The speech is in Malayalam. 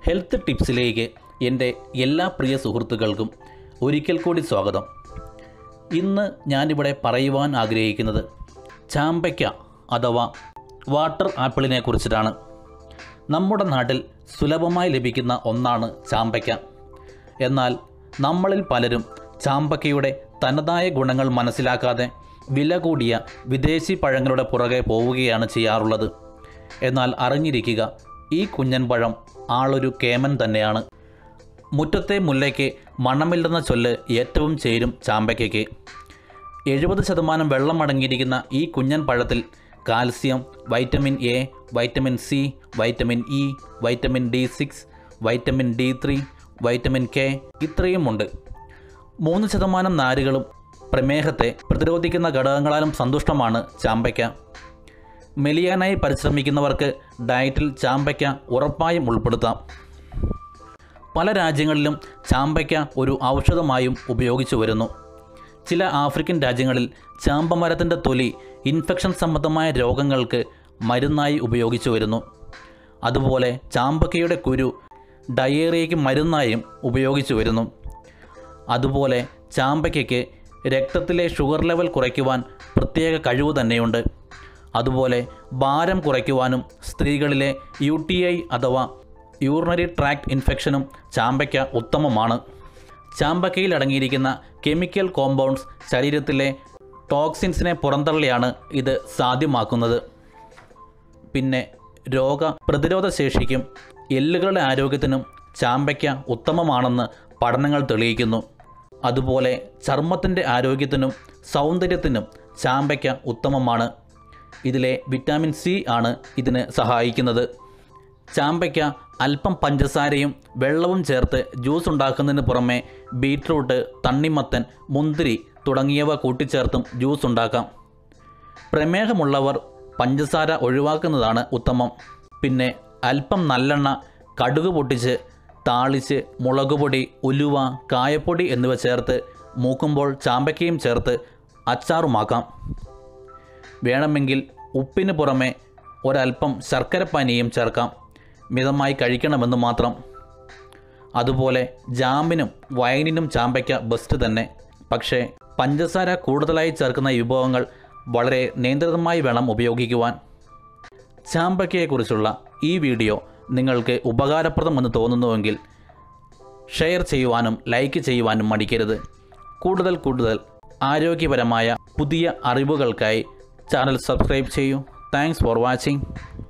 ഹെൽത്ത് ടിപ്സിലേക്ക് എൻ്റെ എല്ലാ പ്രിയ സുഹൃത്തുക്കൾക്കും ഒരിക്കൽ കൂടി സ്വാഗതം. ഇന്ന് ഞാനിവിടെ പറയുവാൻ ആഗ്രഹിക്കുന്നത് ചാമ്പയ്ക്ക അഥവാ വാട്ടർ ആപ്പിളിനെ കുറിച്ചിട്ടാണ്. നമ്മുടെ നാട്ടിൽ സുലഭമായി ലഭിക്കുന്ന ഒന്നാണ് ചാമ്പയ്ക്ക. എന്നാൽ നമ്മളിൽ പലരും ചാമ്പയ്ക്കയുടെ തനതായ ഗുണങ്ങൾ മനസ്സിലാക്കാതെ വില കൂടിയ വിദേശി പഴങ്ങളുടെ പുറകെ പോവുകയാണ് ചെയ്യാറുള്ളത്. എന്നാൽ അറിഞ്ഞിരിക്കുക, ഈ കുഞ്ഞൻ പഴം ആളൊരു കേമൻ തന്നെയാണ്. മുറ്റത്തെ മുല്ലയ്ക്ക് മണമില്ലെന്ന ചൊല്ല് ഏറ്റവും ചേരും ചാമ്പയ്ക്കയ്ക്ക്. 70% വെള്ളം അടങ്ങിയിരിക്കുന്ന ഈ കുഞ്ഞൻ പഴത്തിൽ calcium, vitamin A, vitamin C, vitamin E, vitamin D6, vitamin D3, vitamin K ഇത്രയുമുണ്ട്. 3% നാരുകളും പ്രമേഹത്തെ പ്രതിരോധിക്കുന്ന ഘടകങ്ങളാലും സന്തുഷ്ടമാണ് ചാമ്പയ്ക്ക. മെലിയാനായി പരിശ്രമിക്കുന്നവർക്ക് ഡയറ്റിൽ ചാമ്പയ്ക്ക ഉറപ്പായും ഉൾപ്പെടുത്താം. പല രാജ്യങ്ങളിലും ചാമ്പയ്ക്ക ഒരു ഔഷധമായും ഉപയോഗിച്ചു വരുന്നു. ചില ആഫ്രിക്കൻ രാജ്യങ്ങളിൽ ചാമ്പമരത്തിൻ്റെ തൊലി ഇൻഫെക്ഷൻ സംബന്ധമായ രോഗങ്ങൾക്ക് മരുന്നായി ഉപയോഗിച്ചു വരുന്നു. അതുപോലെ ചാമ്പയ്ക്കയുടെ കുരു ഡയേറിയയ്ക്ക് മരുന്നായും ഉപയോഗിച്ചു വരുന്നു. അതുപോലെ ചാമ്പയ്ക്കയ്ക്ക് രക്തത്തിലെ ഷുഗർ ലെവൽ കുറയ്ക്കുവാൻ പ്രത്യേക കഴിവ് തന്നെയുണ്ട്. അതുപോലെ ഭാരം കുറയ്ക്കുവാനും സ്ത്രീകളിലെ UTI അഥവാ യൂറിനറി ട്രാക്ട് ഇൻഫെക്ഷനും ചാമ്പയ്ക്ക ഉത്തമമാണ്. ചാമ്പയ്ക്കയിൽ അടങ്ങിയിരിക്കുന്ന കെമിക്കൽ കോമ്പൗണ്ട്സ് ശരീരത്തിലെ ടോക്സിൻസിനെ പുറന്തള്ളിയാണ് ഇത് സാധ്യമാക്കുന്നത്. പിന്നെ പ്രതിരോധ ശേഷിക്കും എല്ലുകളുടെ ആരോഗ്യത്തിനും ചാമ്പയ്ക്ക ഉത്തമമാണെന്ന് പഠനങ്ങൾ തെളിയിക്കുന്നു. അതുപോലെ ചർമ്മത്തിൻ്റെ ആരോഗ്യത്തിനും സൗന്ദര്യത്തിനും ചാമ്പയ്ക്ക ഉത്തമമാണ്. ഇതിലെ വിറ്റാമിൻ സി ആണ് ഇതിന് സഹായിക്കുന്നത്. ചാമ്പയ്ക്ക അല്പം പഞ്ചസാരയും വെള്ളവും ചേർത്ത് ജ്യൂസ് ഉണ്ടാക്കുന്നതിന് പുറമെ ബീറ്റ്റൂട്ട്, തണ്ണിമത്തൻ, മുന്തിരി തുടങ്ങിയവ കൂട്ടിച്ചേർത്തും ജ്യൂസ് ഉണ്ടാക്കാം. പ്രമേഹമുള്ളവർ പഞ്ചസാര ഒഴിവാക്കുന്നതാണ് ഉത്തമം. പിന്നെ അല്പം നല്ലെണ്ണ, കടുക് പൊട്ടിച്ച് താളിച്ച് മുളകുപൊടി, ഉലുവ, കായപ്പൊടി എന്നിവ ചേർത്ത് മൂക്കുമ്പോൾ ചാമ്പയ്ക്കയും ചേർത്ത് അച്ചാറുമാക്കാം. വേണമെങ്കിൽ ഉപ്പിന് പുറമെ ഒരൽപ്പം ശർക്കരപ്പാനിയും ചേർക്കാം. മിതമായി കഴിക്കണമെന്ന് മാത്രം. അതുപോലെ ജാമിനും വൈനിനും ചാമ്പയ്ക്ക ബെസ്റ്റ് തന്നെ. പക്ഷേ പഞ്ചസാര കൂടുതലായി ചേർക്കുന്ന വിഭവങ്ങൾ വളരെ നിയന്ത്രിതമായി വേണം ഉപയോഗിക്കുവാൻ. ചാമ്പയ്ക്കയെക്കുറിച്ചുള്ള ഈ വീഡിയോ നിങ്ങൾക്ക് ഉപകാരപ്രദമെന്ന് തോന്നുന്നുവെങ്കിൽ ഷെയർ ചെയ്യുവാനും ലൈക്ക് ചെയ്യുവാനും മടിക്കരുത്. കൂടുതൽ ആരോഗ്യപരമായ പുതിയ അറിവുകൾക്കായി ചാനൽ സബ്സ്ക്രൈബ് ചെയ്യൂ. Thanks for watching.